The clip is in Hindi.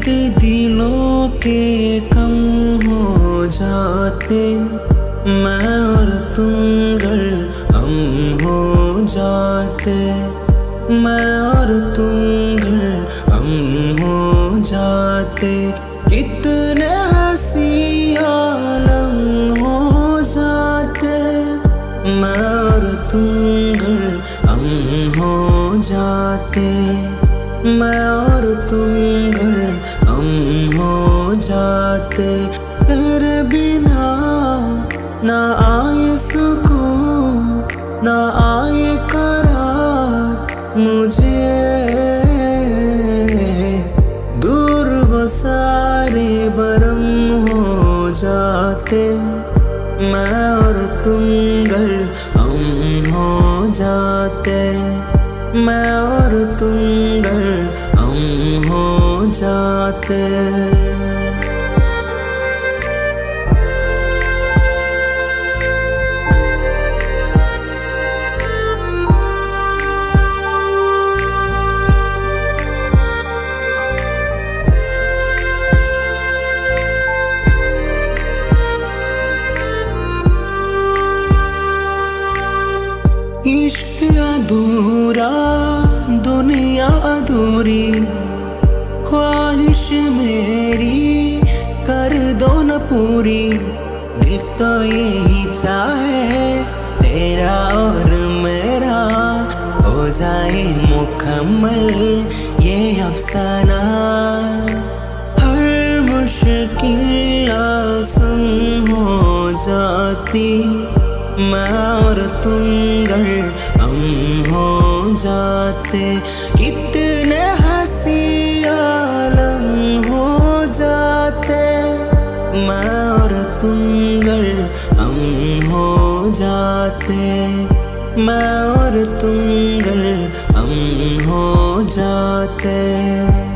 दर्द दिलों के कम हो जाते, मैं और तुम गर हम हो जाते, मैं और तुम गर हम हो जाते, कितने हंसी आलम हो जाते, मैं और तुम गर हम हो जाते, मैं और तुम गर हम हो जाते। तेरे बिना ना आए सुकून, ना आए करार मुझे, दूर वो सारे भरम हो जाते, मैं और तुम गर हम हो जाते, मैं और तुम गर हम हो जाते। इश्क अधूरा, दुनिया अधूरी, ख्वाहिश मेरी कर दो न पूरी। दिल तो यही चाहे तेरा और मेरा हो जाए मुकम्मल ये अफसाना। हर मुश्किल आसान हो जाती, मैं और तुम गर हम हो जाते, कितने हंसी आलम हो जाते, मैं और तुम गर हम हो जाते, मैं और तुम गर हम हो जाते।